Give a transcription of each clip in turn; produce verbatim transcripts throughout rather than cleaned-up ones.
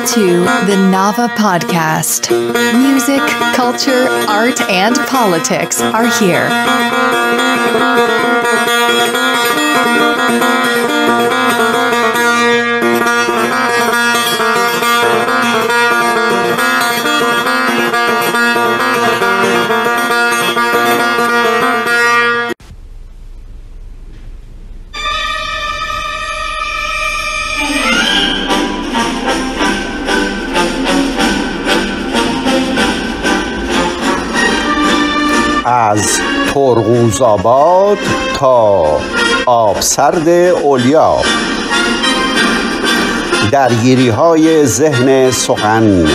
to the Nava Podcast. Music, culture, art, and politics are here. از ترقوزآباد تا آبسرد اولیا، درگیری های ذهن سخن،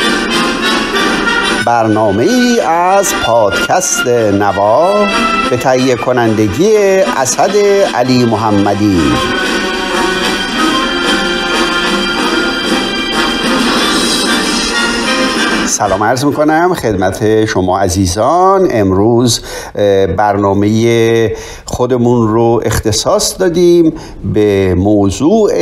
برنامه ای از پادکست نوا به تهیه کنندگی اسد علی محمدی. سلام عرض میکنم خدمت شما عزیزان. امروز برنامه خودمون رو اختصاص دادیم به موضوع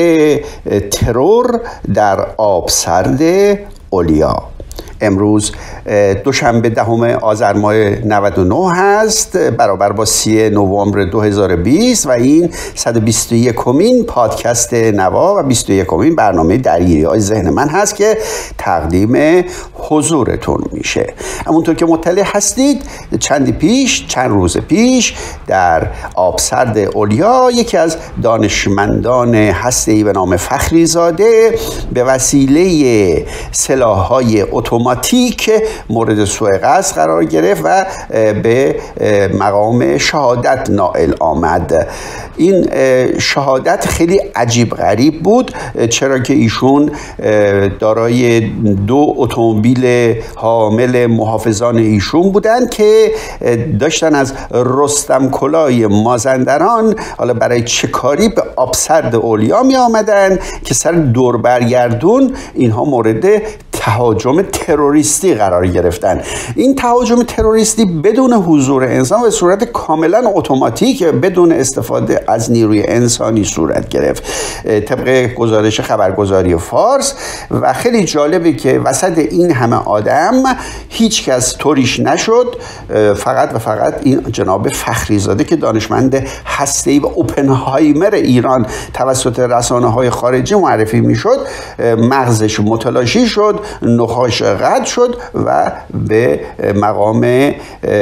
ترور در آبسرد اولیا. امروز دوشنبه دهم آذر ماه نود و نه هست، برابر با سی نوامبر دو هزار و بیست و این صد و بیست و یکمین پادکست نوا و بیست و یکمین برنامه درگیری های ذهن من هست که تقدیم حضورتون میشه. همونطور که مطلع هستید چندی پیش چند روز پیش در آبسرد اولیا یکی از دانشمندان هسته‌ای به نام فخری زاده به وسیله سلاح‌های اتوماتیک مورد سوء قصد قرار گرفت و به مقام شهادت نائل آمد. این شهادت خیلی عجیب غریب بود، چرا که ایشون دارای دو اتومبیل حامل محافظان ایشون بودند که داشتن از رستم کلای مازندران حالا برای چه کاری به آبسرد اولیا می آمدن که سر دور برگردون اینها مورد تهاجم تروریستی قرار گرفتن. این تهاجم تروریستی بدون حضور انسان و صورت کاملا اتوماتیک بدون استفاده از نیروی انسانی صورت گرفت طبق گزارش خبرگزاری فارس. و خیلی جالبه که وسط این همه آدم هیچ کس طوریش نشد، فقط و فقط این جناب فخری زاده که دانشمند هسته‌ای و اوپنهایمر ایران توسط رسانه‌های خارجی معرفی میشد، مغزش متلاشی شد، نخاش قطع شد و به مقام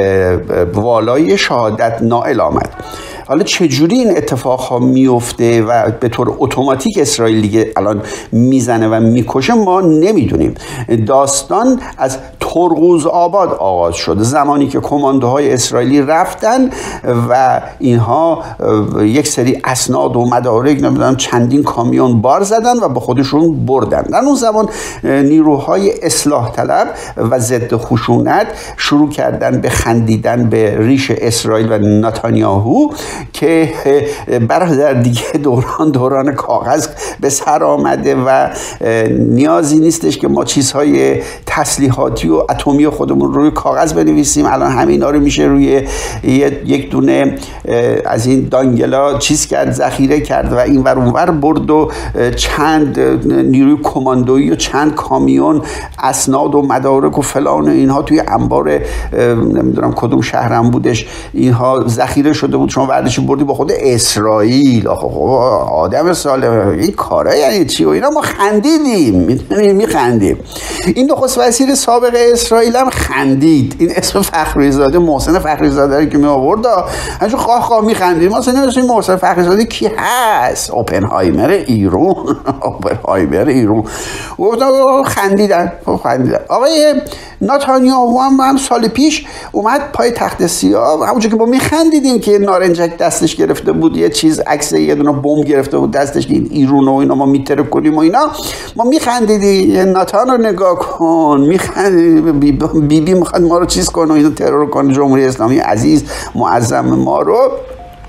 والای شهادت نائل آمد. حالا چجوری این اتفاق ها میفته و به طور اتوماتیک اسرائیل دیگه الان میزنه و میکشه ما نمیدونیم. داستان از ترقوزآباد آغاز شد، زمانی که کماندوهای اسرائیلی رفتن و اینها یک سری اسناد و مدارک نمیدونم چندین کامیون بار زدن و به خودشون بردن. در اون زمان نیروهای اصلاح طلب و ضد خشونت شروع کردن به خندیدن به ریش اسرائیل و نتانیاهو که برادر دیگه دوران دوران کاغذ به سر آمده و نیازی نیستش که ما چیزهای تسلیحاتی و اتمی خودمون روی کاغذ بنویسیم، الان همینا رو میشه روی یک دونه از این دانگلا چیز کرد، ذخیره کرد و این ور اون ور برد و چند نیروی کماندویی و چند کامیون اسناد و مدارک و فلان و اینها توی انبار نمیدونم کدوم شهرم بودش اینها ذخیره شده بود، شما وردش بردی با خود اسرائیل. آخه آدم سالم این کارا یعنی چی؟ و اینا ما خندیدیم، میدونید میخندیم. این نخست وزیر سابق اسرائیل هم خندید. این اسم فخری زاده، محسن فخری زاده که می آورد همینجور خواه خواه میخندید. ما اصلا نمیدونیم محسن فخری زاده کی هست. اوپنهایمر ایران اوپنهایمر ایران گفتن خندیدن خندیدن. آقای نتانیاهو هم, هم سال پیش اومد پای تخت سیاه، همونجور که ما میخندیدیم که نارنجک دستش گرفته بود، یه چیز عکس یه دونه بمب گرفته بود دستش که این ایران و اینا ما میتره کنیم و اینا، ما میخندیدیم. ناتان رو نگاه کن، میخندید بی بی, بی میخواد ما رو چیز کنه و اینو ترور کنه، جمهوری اسلامی عزیز معظم ما رو.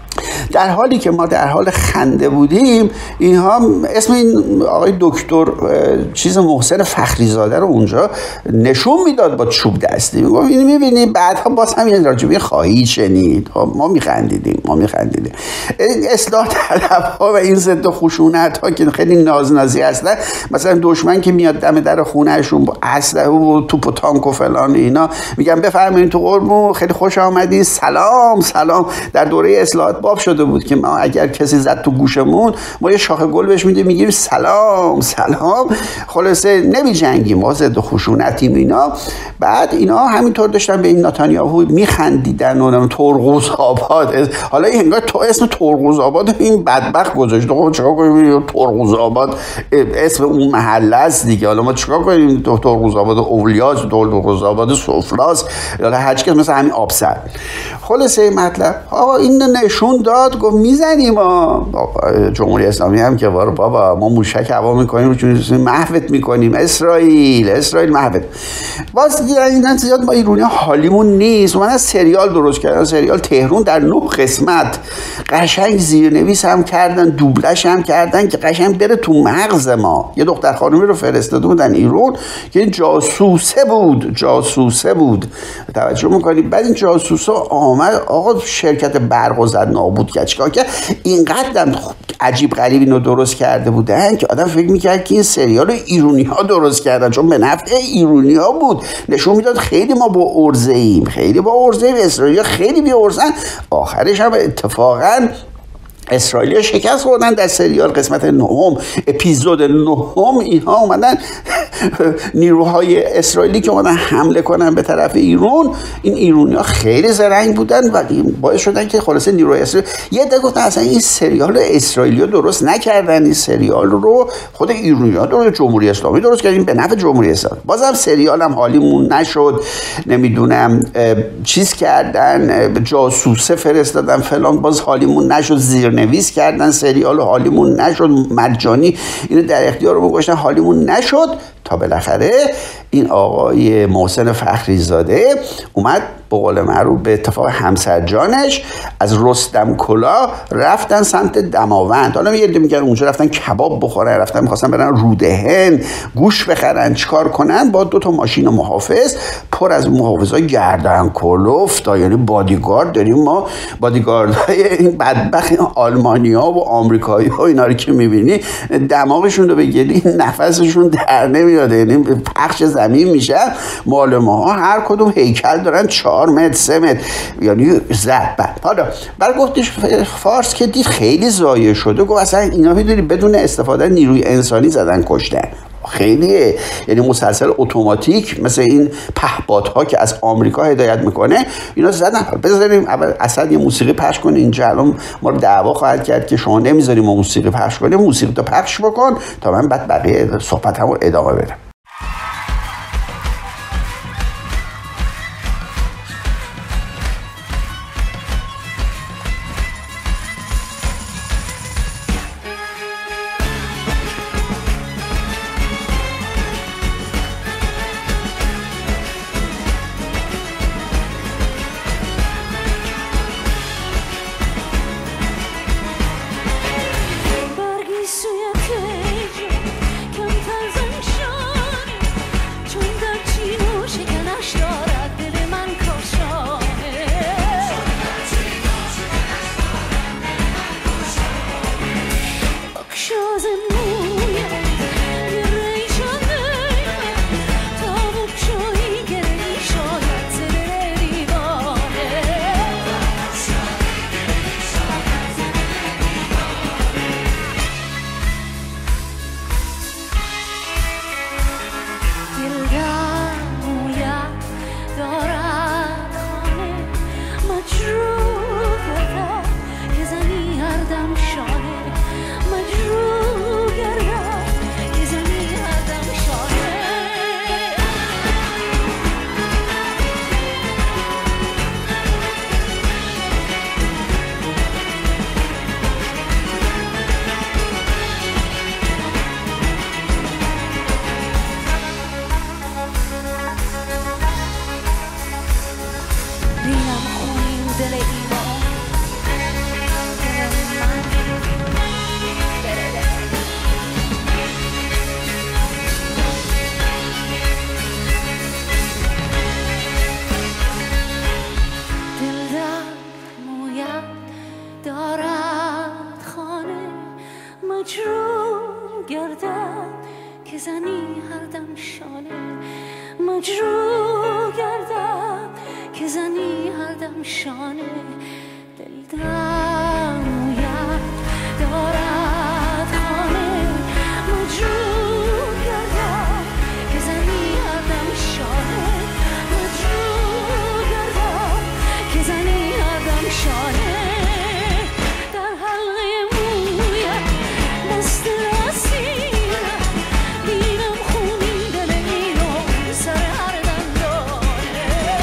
در حالی که ما در حال خنده بودیم، اینها اسم این آقای دکتر چیز محسن فخریزاده رو اونجا نشون میداد با چوب دستی، میگفت اینو میبینی، بعدها باز هم یه راجبی خواهی شنید. ما میخندیدیم ما میخندیدیم اصلاح طلب‌ها و این ضد خشونت ها که خیلی نازنازی هستن، مثلا دشمن که میاد دم در خونهشون با اسلحه و توپ و تانک و فلان اینا، میگن بفرمایید تو قربون، خیلی خوش آمدید، سلام سلام. در دوره اصلاحات باب شده بود که ما اگر کسی زد تو گوشمون، ما یه شاخه گل بهش میدیم، میگیم سلام سلام. خلاصه نمی جنگیم، ما ضد خشونتیم اینا. بعد اینا همینطور داشتن به این نتانیاهو میخندیدن و ترقوز آباد. حالا انگار تو اسم ترقوز آباد این بدبخت گذاشته، خب چیکار کنیم؟ ترقوز آباد اسم اون محله است دیگه، حالا ما چیکار کنیم؟ ترقوز آباد اولیاس، ترقوز آباد سفلاس، حالا هر چیز مثلا همین آبسر. خلاصه مطلب آقا این نشون داد، گفت میزنیم ما جمهوری اسلامی هم که وارو بابا ما موشک هوا میکنیم، چون محوت میکنیم، اسرائیل اسرائیل محوت. باز دیدن زیاد ما ایرانی حالیمون نیست، من از سریال درست کردن، سریال تهران در نه قسمت قشنگ زیرنویس هم کردن، دوبلش هم کردن که قشنگ بره تو مغز ما. یه دختر خانومی رو فرستاده بودن ایران که این جاسوسه بود جاسوسه بود توجه میکنید. بعد این جاسوسا آمد آقا شرکت برق زد نابود کرد. چیکار کرد؟ اینقدر عجیب غریب اینو درست کرده بودن که آدم فکر میکرد که این سریال رو ایرانی ها درست کردن، چون به نفع ایرانی ها بود. نشون میداد خیلی ما با ارزه ایم، خیلی با ارزه ایم، اسرائیل خیلی بی ارزن. آخرش هم اتفاقا اسرائیل شکست خوردن در سریال قسمت نهم، اپیزود نهم. اینها اومدن نیروهای اسرائیلی که اومدن حمله کنن به طرف ایران، این ایرانی‌ها خیلی زرنگ بودن و باعث شدن که خلاصه نیروهای اسرائیل یه عده گفتن اصلا این سریال رو اسرائیلی‌ها درست نکردن، این سریال رو خود ایرانی‌ها درست، جمهوری اسلامی درست کردن به نفع جمهوری اسلامی. بازم سریال هم حالیمون نشد، نمیدونم چیز کردن، جاسوسه فرستادن فلان، باز حالیمون نشد، زیر نویس کردن سریال، حالیمون نشد، مجانی اینو در اختیار رو گذاشتن، حالیمون نشد. تا بالاخره این آقای محسن فخریزاده اومد به قول معروف به اتفاق همسرجانش از رستم کلا رفتن سمت دماوند. حالا یه عده میگن اونجا رفتن کباب بخورن، رفتن می‌خواستن برن رودهن گوش بخرن، چیکار کنن؟ با دو تا ماشین محافظ پر از محافظای گردن کلفت، یعنی بادیگارد داریم ما، بادیگاردهای این بدبخت آلمانی‌ها و آمریکایی‌ها، اینا رو که می‌بینی دماغشون رو بگیری نفسشون در نمیاد، یعنی پخش زمین میشه. مال ما هر کدوم هیکل دارن چهار متر سه متر، یعنی زد. حالا برای گفتش فارس که دید خیلی ضایع شده، گفت اصلا اینا میدونی بدون استفاده نیروی انسانی زدن کشتن. خیلیه، یعنی مسلسل اتوماتیک مثل این پهپادها که از آمریکا هدایت میکنه اینا زدن. بذاریم اول اصلا یه موسیقی پخش کنه، اینجا الان ما رو دعوا خواهد کرد که شما نمیذاریم ما موسیقی پخش کنیم. موسیقی تو پخش بکن تا من بعد بقیه صحبتمو ادامه بدم. Bargi suya kejim, kem tarzan şan مجروح گردم که زنی هر دم شانه دل دمویم دارد خانه مجروح گردم که زنی هر دم شانه مجروح گردم که زنی هر دم شانه در حلقه مویم دست رسیدم دیدم خونین دل اینو سر هر دندانه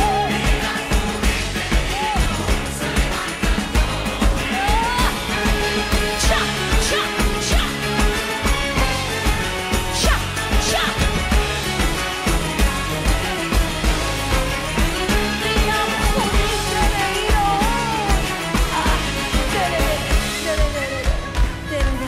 چپ چپ چپ چپ چپ دیدم خونین دل اینو دل دل دل دل دل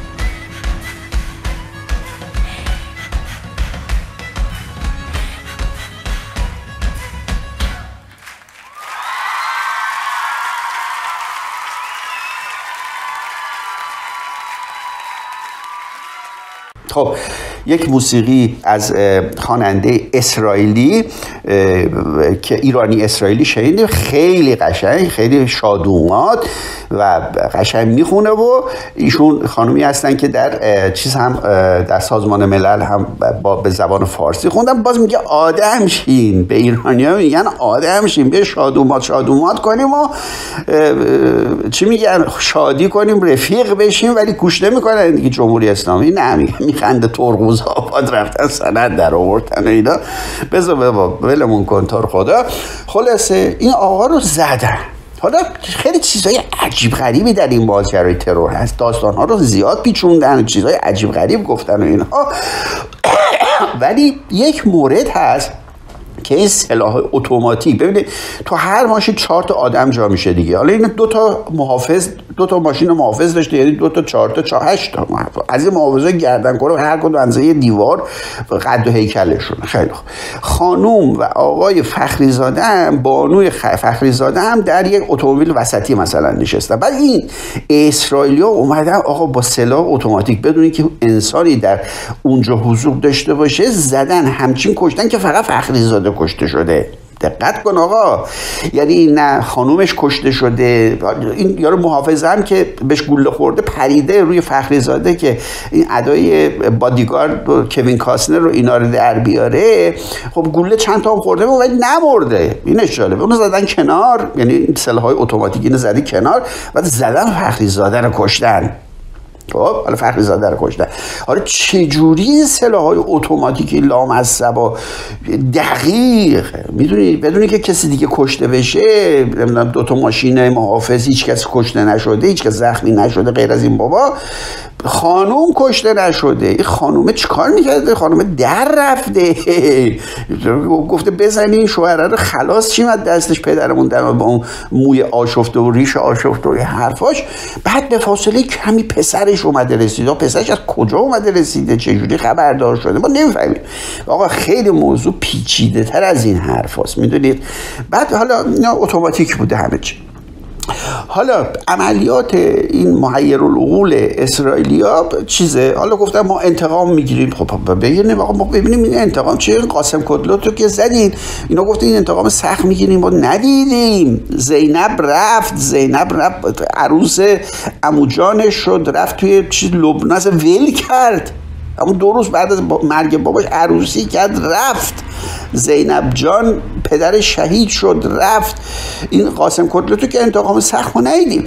خب یک موسیقی از خواننده اسرائیلی که ایرانی اسرائیلی شنیدیم، خیلی قشنگ، خیلی شادومات و قشنگ میخونه و ایشون خانومی هستن که در چیز هم در سازمان ملل هم با به زبان فارسی خوندن. باز میگه آدم شین، به ایرانی‌ها میگن آدم شین، به شادومات شادومات کنیم و چی میگن شادی کنیم، رفیق بشیم، ولی گوش نمیکنن دیگه. جمهوری اسلامی نه، میخنده ترقوز آباد رفتن سند در آوردن و اینا. بذار بابا ولمون کن تو رو خدا. خلاصه این آقا رو زدن. حالا خیلی چیزای عجیب غریبی در این بازیگرای ترور هست، داستان‌ها رو زیاد پیچوندن و چیزای عجیب غریب گفتن و اینها. ولی یک مورد هست که این سلاح اتوماتیک، ببینید تو هر ماشین چهار تا آدم جا میشه دیگه. حالا این دو تا محافظ، دو تا ماشین محافظ داشته، یعنی دو تا چهار تا چهار هشت تا محافظ. از این محافظا گردن کنه هر کدوم اندازه دیوار قد و هیکلشون. خیلی خوب. خانوم و آقای فخری زاده هم، بانوی فخری زاده هم در یک اتومبیل وسطی مثلا نشستن. بعد این اسرائیلی‌ها اومدن آقا با سلاح اتوماتیک بدون اینکه انسانی در اونجا حضور داشته باشه زدن، همچین کشتن که فقط فخری زاده کشته شده. دقت کن آقا، یعنی نه خانومش کشته شده، این یارو محافظ هم که بهش گوله خورده پریده روی فخری زاده که این ادای بادیگارد و کوین کاستنر رو اینا رو در بیاره. خب گوله چند تا هم خورده ولی نمرده. اینش جالبه. اونو زدن کنار، یعنی این سلاح‌های اتوماتیک اینو زدی کنار، بعد زدن فخری زاده رو کشتن. خب حالا فخری زاده رو کشتن. حالا چجوری سلاح‌های اتوماتیکی لامصبا دقیق میدونی بدونی که کسی دیگه کشته بشه، نمیدونم دو تا ماشین محافظ هیچ کس کشته نشده، هیچ کس زخمی نشده غیر از این بابا، خانوم کشته نشده. این خانومه چیکار میکرده؟ خانومه در رفته گفته بزنین شوهره رو خلاص چیم از دستش، پدرمون در با اون موی آشفته و ریش آشفته و حرفاش. بعد به فاصله کمی پسرش اومده رسیده. پسرش از کجا اومده رسیده؟ چجوری خبردار شده؟ ما نمیفهمیم آقا. خیلی موضوع پیچیده تر از این حرف هست میدونید. بعد حالا اینا اتوماتیک بوده همه چی. حالا عملیات این محیرالعقول اسرائیلیا چیزه. حالا گفتم ما انتقام میگیریم. خب ببینیم آقا، ما ببینیم این انتقام چیه. قاسم کدلوتو که زدین، اینا گفتن این انتقام سخت میگیریم، ما ندیدیم. زینب رفت، زینب رفت عروس عمو جانش شد، رفت توی چیز لبنان ول کرد. اما دو روز بعد از مرگ باباش عروسی کرد رفت. زینب جان پدر شهید شد رفت. این قاسم کدلوتو که انتقام سخت رو ندیدیم.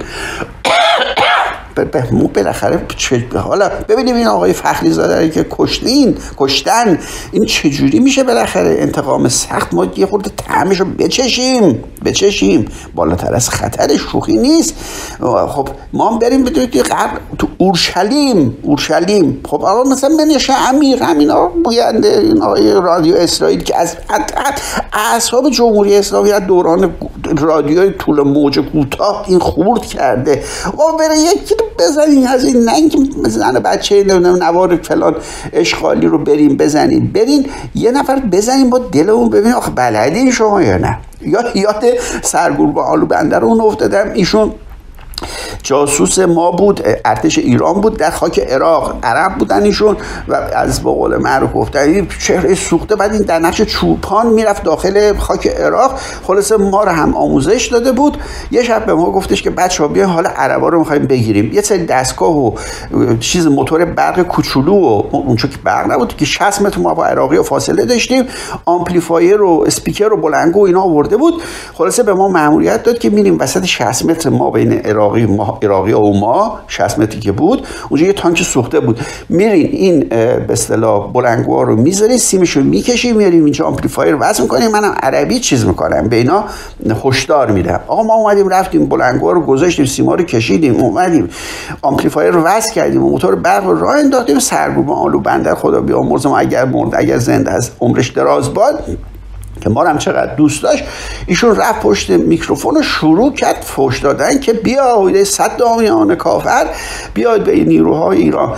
مو بالاخره حالا ببینیم این آقای فخری زاده که کشتین کشتن این چجوری میشه بالاخره انتقام سخت. ما یه خورده طعمشو بچشیم بچشیم بالاتر از خطر شوخی نیست. خب ما هم بریم بدونید که تو اورشلیم اورشلیم خب آقا مثلا بنشه امیر همینا بوینده این آقای رادیو اسرائیل که از اعصاب جمهوری اسلامی از دوران رادیوی طول موج کوتاه این خورد کرده. ما بره یکی بزنیم از این، نه اینکه زن بچه نوار فلان اشغالی رو بریم بزنیم، برین یه نفر بزنیم با دلمون ببینیم آخه بلدین شما یا نه. یا یاد سرگربه آلو بندر اون افتادم. ایشون جاسوس ما بود، ارتش ایران بود در خاک عراق، عرب بودن ایشون و از با قول معروف گفتن این چهره سوخته، بعد این در نقش چوپان میرفت داخل خاک عراق. خلاصه ما رو هم آموزش داده بود. یه شب به ما گفتش که بچه‌ها بیاین حالا عربا رو می‌خوایم بگیریم. یه سری دستگاه و چیز موتور برق کوچولو و اونجا که برق نبود که شصت متر ما با عراقی و فاصله داشتیم، آمپلیفایر و اسپیکر و بلندگو اینا آورده بود. خلاصه به ما مأموریت داد که میریم وسط شصت متر ما بین عراقی ما عراقی و ما شصت متری که بود اونجا یه تانک سوخته بود، میرین این به اصطلاح بلندگوها رو میذارین، سیمشو میکشین، میاریم اینجا آمپلیفایر وصل میکنیم، منم عربی چیز میکنم به اینا هشدار میدم. آقا ما اومدیم رفتیم بلندگوها رو گذاشتیم، سیما رو کشیدیم، اومدیم آمپلیفایر رو وصل کردیم، موتور برق رو راه انداختیم. سرگوبه آلو بندر خدا بیامرزه ما اگر مرد اگر زنده است عمرش دراز باد که ما هم چقدر دوست داشت، ایشون رفت پشت میکروفون رو شروع کرد فحش دادن که بیاید صدامیان کافر بیاید به نیروهای ایران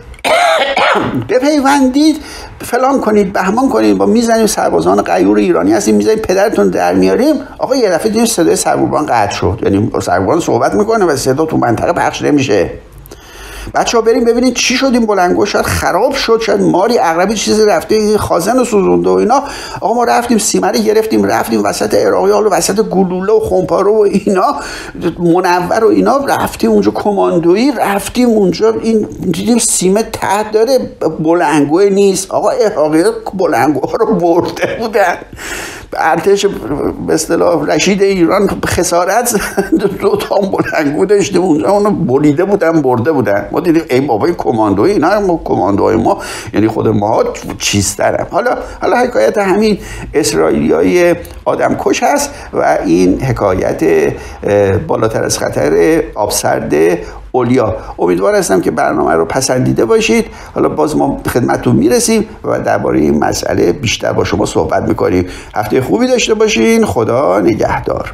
بپیوندید، فلان کنید، بهمان کنید، با میزنیم سربازان غیور ایرانی هستیم، میزنیم پدرتون در میاریم. آقا یه دفعه دیدیم صدای سربازان قطع شد، یعنی سربازان صحبت میکنه و صدا تو منطقه پخش نمیشه. بچه ها بریم ببینید چی شد، این بلندگو شاید خراب شد، شاید ماری عقربی چیزی رفته خازن و سوزونده و اینا. آقا ما رفتیم سیمری گرفتیم، رفتیم وسط عراقی ها، وسط گلوله و خمپاره و اینا منور و اینا، رفتیم اونجا کماندویی، رفتیم اونجا این دیدیم سیمه ته داره بلندگو نیست. آقا عراقی ها بلندگوها رو برده بودن، ارتش به اصطلاح رشید ایران خسارت دو تا بلندگو داشته اونجا، اونو بریده بودن برده بودن. ما دیدیم ای بابا کماندوی اینا، ما کماندوهای ما یعنی خود ما چیزترم. حالا حالا حکایت همین اسرائیلیای آدمکش هست و این حکایت بالاتر از خطر آبسرد اولیا. امیدوار هستم که برنامه رو پسندیده باشید. حالا باز ما خدمتتون میرسیم و درباره این مسئله بیشتر با شما صحبت میکنیم. هفته خوبی داشته باشین. خدا نگهدار.